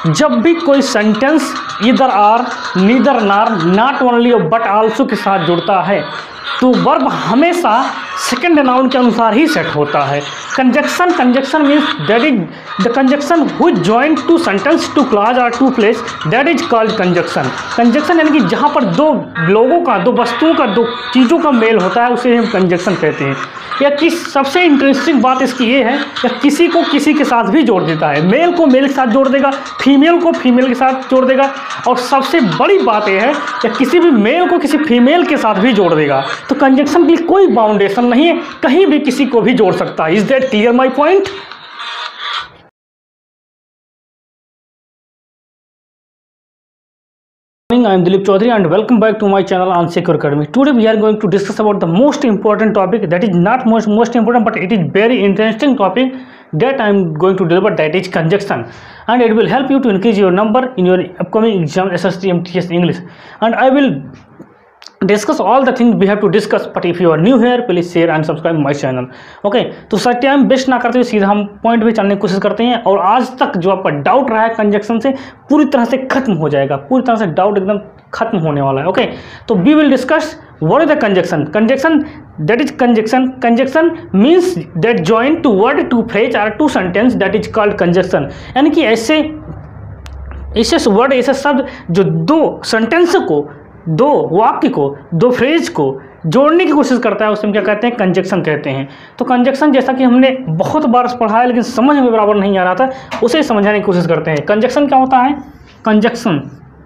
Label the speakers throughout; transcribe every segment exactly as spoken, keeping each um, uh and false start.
Speaker 1: जब भी कोई सेंटेंस इधर or, neither nor, not only but also के साथ जुड़ता है तो वर्ब हमेशा सेकंड नाउन के अनुसार ही सेट होता है। Conjunction conjunction means that is the conjunction which join two sentence two clause और two place, that is called conjunction. Conjunction यानी कि जहाँ पर दो लोगों का, दो वस्तुओं का, दो चीज़ों का मेल होता है उसे हम कंजक्शन कहते हैं। या किस सबसे इंटरेस्टिंग बात इसकी ये है कि किसी को किसी के साथ भी जोड़ देता है, मेल को मेल के साथ जोड़ देगा, फीमेल को फीमेल के साथ जोड़ देगा, और सबसे बड़ी बात यह है कि किसी भी मेल को किसी फीमेल के साथ भी जोड़ देगा। तो कंजक्शन के लिए कोई बाउंडेशन नहीं है, कहीं भी किसी को भी जोड़ सकता है। Is that clear my point? I am Dilip Chaudhary and welcome back to my channel on Secure Academy. Today we are going to discuss about the most important topic, that is not most most important but it is very interesting topic that I am going to deliver, that is conjunction, and it will help you to increase your number in your upcoming exam S S T M T S English, and I will discuss all the things we have to discuss. But if you are new here, please share and subscribe my channel. Okay okay, तो sir time waste ना करते हुए सीधा हम point पे चलने की कोशिश करते हैं, और आज तक जो आपका डाउट रहा है कंजक्शन से पूरी तरह से खत्म हो जाएगा, पूरी तरह से डाउट एकदम खत्म होने वाला है। ओके okay, तो we will discuss what is the conjunction. Conjunction that is conjunction conjunction means that join two word, two phrase और two sentence, that is called conjunction. यानी कि ऐसे ऐसे वर्ड, ऐसे शब्द जो दो सेंटेंस को, दो वाक्य को, दो फ्रेज को जोड़ने की कोशिश करता है, उसे हम क्या कहते हैं? कंजक्शन कहते हैं। तो कंजक्शन जैसा कि हमने बहुत बार पढ़ा है लेकिन समझ में बराबर नहीं आ रहा था, उसे समझाने की कोशिश करते हैं। कंजक्शन क्या होता है? कंजक्शन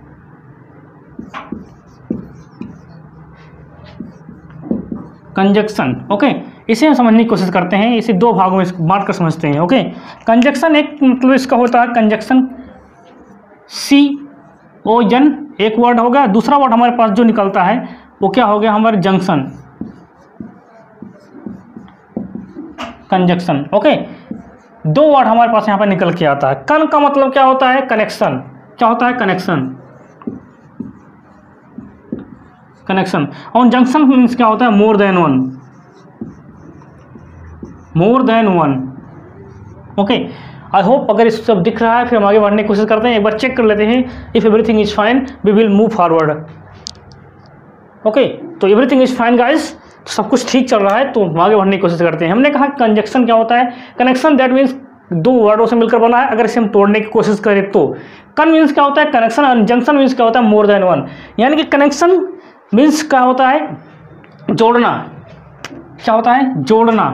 Speaker 1: कंजक्शन ओके, इसे हम समझने की कोशिश करते हैं। इसे दो भागों में बांट कर समझते हैं। ओके, कंजक्शन एक मतलब इसका होता है कंजक्शन सी ओ जन एक वर्ड होगा, दूसरा वर्ड हमारे पास जो निकलता है वो क्या हो गया? हमारे जंक्शन कंजक्शन। ओके, दो वर्ड हमारे पास यहाँ पर निकल के आता है। कन का मतलब क्या होता है? कनेक्शन। क्या होता है? Connection connection. और जंक्शन मीन्स क्या होता है? More than one, more than one. Okay, I hope अगर इस सब दिख रहा है, फिर हम आगे बढ़ने की कोशिश करते हैं। एक बार चेक कर लेते हैं। If everything is fine we will move forward. Okay, तो एवरीथिंग इज फाइन गाइस, सब कुछ ठीक चल रहा है तो हम आगे बढ़ने की कोशिश करते हैं। हमने कहा कंजक्शन क्या होता है? कनेक्शन दैट मीन्स दो वर्डों से मिलकर बना है, अगर इसे हम तोड़ने की कोशिश करें तो। कन मीन्स क्या होता है? कनेक्शन, और जंक्शन मीन्स क्या होता है? More than one. यानी कि कनेक्शन मीन्स क्या होता है? जोड़ना। क्या होता है? जोड़ना,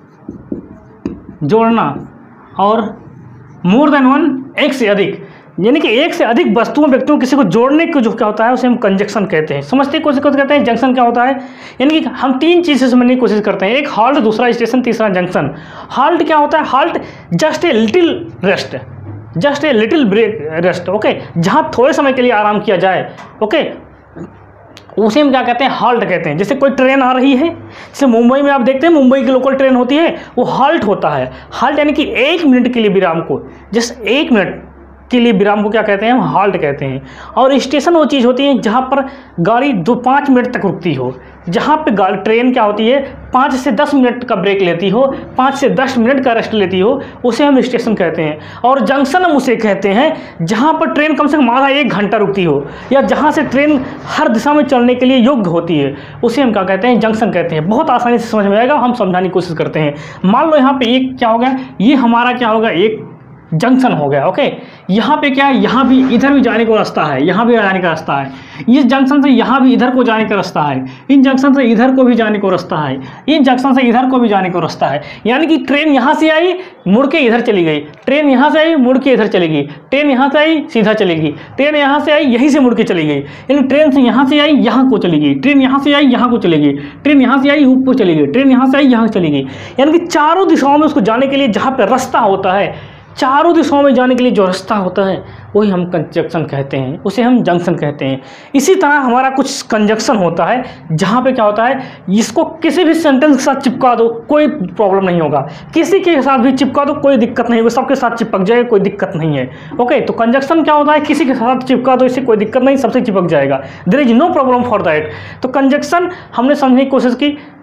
Speaker 1: जोड़ना। और मोर देन वन, एक से अधिक, यानी कि एक से अधिक वस्तुओं, व्यक्तियों, किसी को जोड़ने को जो क्या होता है उसे हम कंजक्शन कहते हैं। समझते कोशिश करते हैं जंक्शन क्या होता है? यानी कि हम तीन चीज़ें समझने की कोशिश करते हैं, एक हॉल्ट, दूसरा स्टेशन, तीसरा जंक्शन। हॉल्ट क्या होता है? Halt just a little rest, just a little break rest. Okay, जहाँ थोड़े समय के लिए आराम किया जाए, ओके, उसे हम क्या कहते हैं? हॉल्ट कहते हैं। जैसे कोई ट्रेन आ रही है, जैसे मुंबई में आप देखते हैं मुंबई की लोकल ट्रेन होती है, वो हॉल्ट होता है। हॉल्ट यानी कि एक मिनट के लिए विराम को, जस्ट एक मिनट के लिए विराम को क्या कहते हैं? हम हॉल्ट कहते हैं। और स्टेशन वो चीज़ होती है जहाँ पर गाड़ी दो पाँच मिनट तक रुकती हो, जहाँ पे गाड़ी ट्रेन क्या होती है पाँच से दस मिनट का ब्रेक लेती हो, पाँच से दस मिनट का रेस्ट लेती हो, उसे हम स्टेशन कहते हैं। और जंक्शन हम उसे कहते हैं जहाँ पर ट्रेन कम से कम आधा एक घंटा रुकती हो, या जहाँ से ट्रेन हर दिशा में चलने के लिए योग्य होती है, उसे हम क्या कहते हैं? जंक्शन कहते हैं। बहुत आसानी से समझ में आएगा, हम समझाने की कोशिश करते हैं। मान लो यहाँ पे एक क्या होगा? ये हमारा क्या होगा? एक जंक्शन हो गया। ओके, यहाँ पे क्या है? यहाँ भी इधर भी जाने को रास्ता है, यहाँ भी जाने का रास्ता है। इस जंक्शन से यहाँ भी इधर को जाने का रास्ता है, इन जंक्शन से इधर को भी जाने को रास्ता है, इन जंक्शन से इधर को भी जाने को रास्ता है। यानी कि ट्रेन यहाँ से आई, मुड़ के इधर चली गई, ट्रेन यहाँ से आई, मुड़ के इधर चली गई, ट्रेन यहाँ से आई, सीधा चलेगी, ट्रेन यहाँ से आई, यहीं से मुड़ के चली गई। यानी ट्रेन से यहाँ से आई, यहाँ को चली गई, ट्रेन यहाँ से आई, यहाँ को चली गई, ट्रेन यहाँ से आई, ऊपर चली गई, ट्रेन यहाँ से आई, यहाँ चली गई। यानी कि चारों दिशाओं में उसको जाने के लिए जहाँ पर रास्ता होता है, चारों दिशाओं में जाने के लिए जो रास्ता होता है वही हम कंजक्शन कहते हैं, उसे हम जंक्शन कहते हैं। इसी तरह हमारा कुछ कंजक्शन होता है जहाँ पे क्या होता है? इसको किसी भी सेंटेंस के साथ चिपका दो, कोई प्रॉब्लम नहीं होगा। किसी के साथ भी चिपका दो, कोई दिक्कत नहीं होगी, सबके साथ चिपक जाएगा, कोई दिक्कत नहीं है। ओके, तो कंजक्शन क्या होता है? किसी के साथ चिपका दो, इससे कोई दिक्कत नहीं, सबसे चिपक जाएगा, there is no problem for that. तो कंजक्शन हमने समझने की कोशिश की,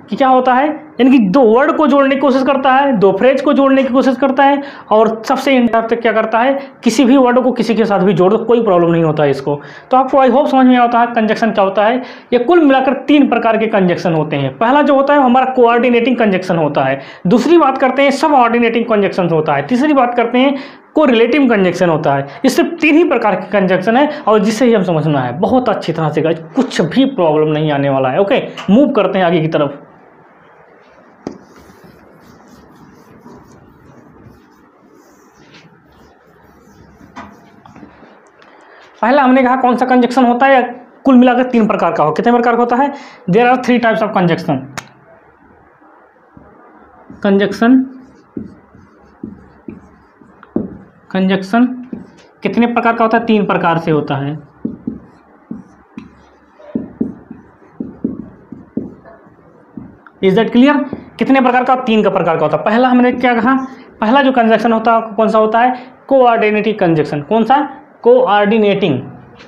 Speaker 1: कि क्या होता है, यानी कि दो वर्ड को जोड़ने की कोशिश करता है, दो फ्रेज को जोड़ने की कोशिश करता है, और सबसे इंटरेस्ट क्या करता है, किसी भी वर्ड को किसी के साथ भी जोड़ दो, कोई प्रॉब्लम नहीं होता है इसको। तो आपको आई होप समझ में आता है कंजक्शन क्या होता है। ये कुल मिलाकर तीन प्रकार के कंजक्शन होते हैं। पहला जो होता है हमारा कोऑर्डिनेटिंग कंजक्शन होता है, दूसरी बात करते हैं सब ऑर्डिनेटिंग कंजक्शन होता है, तीसरी बात करते हैं को रिलेटिव कंजक्शन होता है। इससे तीन ही प्रकार के कंजक्शन है और जिससे ही हम समझना है बहुत अच्छी तरह से, कुछ भी प्रॉब्लम नहीं आने वाला है। ओके, मूव करते हैं आगे की तरफ। पहला हमने कहा कौन सा कंजक्शन होता है, कुल मिलाकर तीन प्रकार का हो। कितने प्रकार का होता है? There are three types of conjunction. Conjunction conjunction कितने प्रकार का होता है? तीन प्रकार से होता है। Is that clear? कितने प्रकार का? तीन का प्रकार का होता है। पहला हमने क्या कहा, पहला जो कंजक्शन होता है कौन सा होता है? Coordinating conjunction. कौन सा? Coordinating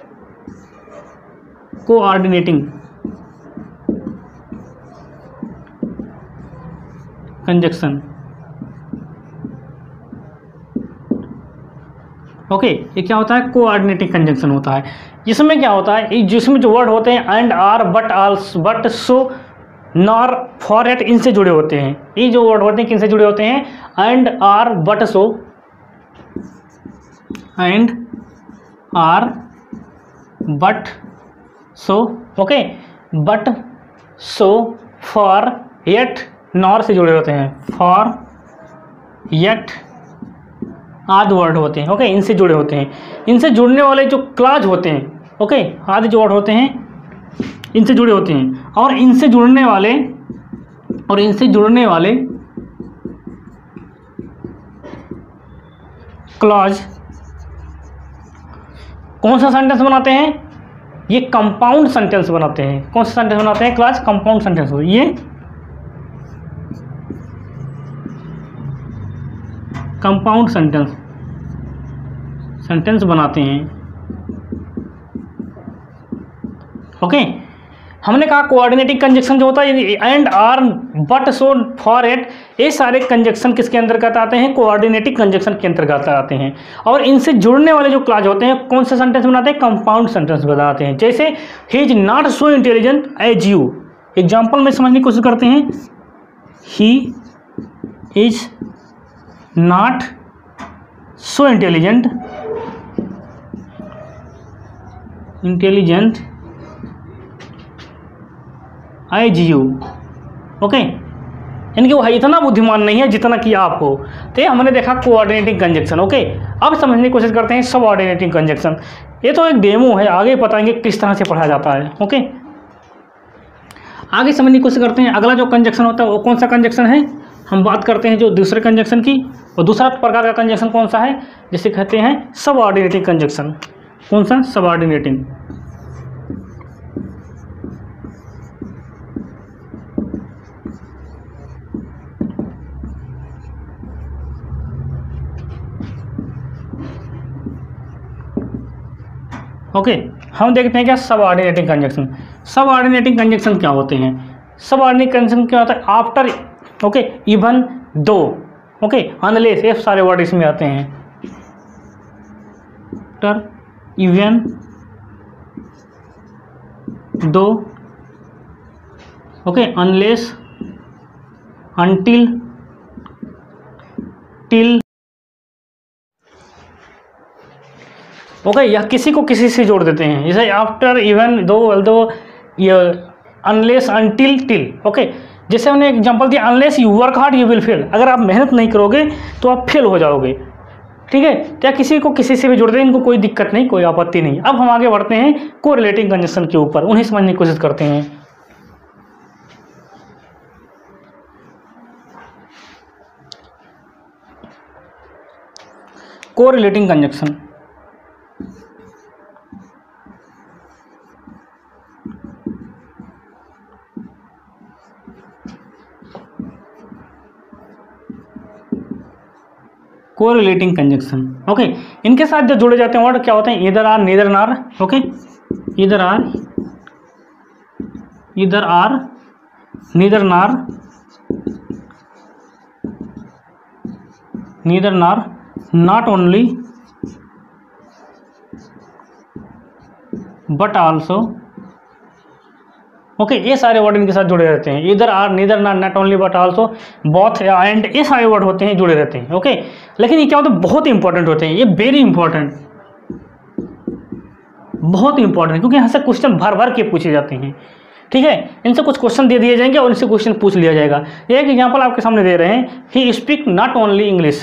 Speaker 1: coordinating conjunction. ओके, ये क्या होता है? कोऑर्डिनेटिंग कंजक्शन होता है। इसमें क्या होता है, जिसमें जो वर्ड होते हैं and, or, but, also, but, so, nor, for, yet, इनसे जुड़े होते हैं। ये जो वर्ड होते हैं किनसे जुड़े होते हैं? And, or, but, so, and, or, but, so, okay, but, so, for, yet, nor से जुड़े होते हैं। फॉर, येट आदि वर्ड होते हैं। ओके, इनसे जुड़े होते हैं। इनसे जुड़ने वाले जो क्लाज होते हैं, ओके, आदि जो वर्ड होते हैं इनसे जुड़े होते हैं। और इनसे जुड़ने वाले और इनसे जुड़ने वाले क्लॉज कौन सा सेंटेंस बनाते हैं? ये कंपाउंड सेंटेंस बनाते हैं। कौन सा सेंटेंस बनाते हैं? Clause compound sentence. ये कंपाउंड सेंटेंस सेंटेंस बनाते हैं। ओके, हमने कहा कोऑर्डिनेटिंग कंजक्शन जो होता है and, or, but, so, for, yet, ये सारे कंजक्शन किसके अंतर्गत आते हैं? कोऑर्डिनेटिंग कंजक्शन के अंतर्गत आते हैं। और इनसे जुड़ने वाले जो क्लॉज होते हैं कौन से सेंटेंस बनाते हैं? कंपाउंड सेंटेंस बनाते हैं। जैसे he is not so intelligent as you. Example में समझने की कोशिश करते हैं। He is not so intelligent intelligent as you. Okay, यानी कि वो इतना बुद्धिमान नहीं है जितना कि आप हो। तो ये हमने देखा कोऑर्डिनेटिंग कंजक्शन। ओके, अब समझने की कोशिश करते हैं सब ऑर्डिनेटिंग कंजक्शन। ये तो एक डेमो है, आगे बताएंगे किस तरह से पढ़ा जाता है। ओके, आगे समझने की कोशिश करते हैं। अगला जो कंजक्शन होता है वो कौन सा कंजक्शन है? हम बात करते हैं जो दूसरे कंजक्शन की। और दूसरा प्रकार का कंजक्शन कौन सा है? जिसे कहते हैं सब ऑर्डिनेटिंग कंजक्शन। कौन सा? सब ऑर्डिनेटिंग। ओके, हम देखते हैं क्या सब ऑर्डिनेटिंग कंजक्शन। सब ऑर्डिनेटिंग कंजक्शन क्या होते हैं? सब ऑर्डिनेटिंग कंजक्शन क्या होता है? After, okay, even, though, okay, unless, ये सारे वर्ड इसमें आते हैं। After, even, though, okay, unless, until, till. Okay, या किसी को किसी से जोड़ देते हैं। जैसे आफ्टर, इवन, दो, दो, अनलेस, अनटिल, टिल। ओके, जैसे हमने एग्जांपल दिया, unless you work hard you will fail. अगर आप मेहनत नहीं करोगे तो आप फेल हो जाओगे। ठीक है, क्या किसी को किसी से भी जोड़ दें, इनको कोई दिक्कत नहीं, कोई आपत्ति नहीं। अब हम आगे बढ़ते हैं कोरिलेटिंग कंजक्शन के ऊपर, उन्हें समझने की कोशिश करते हैं। Correlating conjunction, correlating conjunction. Okay, इनके साथ जो जुड़े जाते हैं वर्ड क्या होते हैं? Either or, neither nor. Okay, either or, either or, neither nor, neither nor, not only but also, okay, ये सारे वर्ड इनके साथ जुड़े रहते हैं। Either or, neither nor, not only but also, both and, ये सारे वर्ड होते हैं जुड़े रहते हैं। ओके, लेकिन ये क्या होता है, बहुत इंपॉर्टेंट होते हैं, ये वेरी इंपॉर्टेंट, बहुत इंपॉर्टेंट, क्योंकि यहाँ से क्वेश्चन भर भर के पूछे जाते हैं। ठीक है, इनसे कुछ क्वेश्चन दे दिए जाएंगे और इनसे क्वेश्चन पूछ लिया जाएगा। ये एक एग्जाम्पल आपके सामने दे रहे हैं, he speak not only English,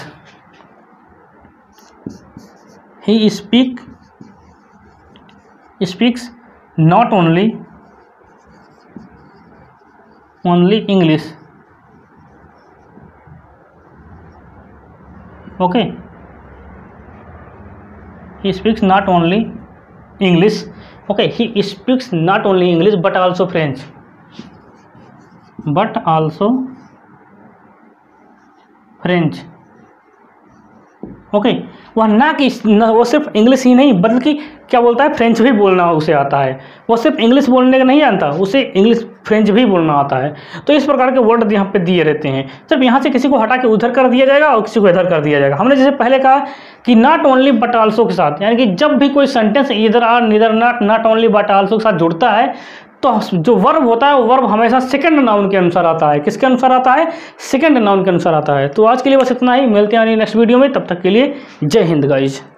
Speaker 1: he speak speaks not only only English. Okay, he speaks not only English, okay, he speaks not only English but also French, but also French. Okay, वह ना कि वो सिर्फ English ही नहीं बल्कि क्या बोलता है, फ्रेंच भी बोलना उसे आता है। वो सिर्फ इंग्लिश बोलने का नहीं जानता, उसे इंग्लिश फ्रेंच भी बोलना आता है। तो इस प्रकार के वर्ड यहाँ पे दिए रहते हैं। सिर्फ यहाँ से किसी को हटा के उधर कर दिया जाएगा और किसी को इधर कर दिया जाएगा। हमने जैसे पहले कहा कि नॉट ओनली बट आल्सो के साथ, यानी कि जब भी कोई सेंटेंस इधर or, neither not, not only but also के साथ जुड़ता है तो जो वर्ब होता है वो वर्ब हमेशा सेकंड नाउन के अनुसार आता है। किसके अनुसार आता है, सेकंड नाउन के अनुसार आता है। तो आज के लिए बस इतना ही, मिलते हैं नेक्स्ट वीडियो में, तब तक के लिए जय हिंद गाइज।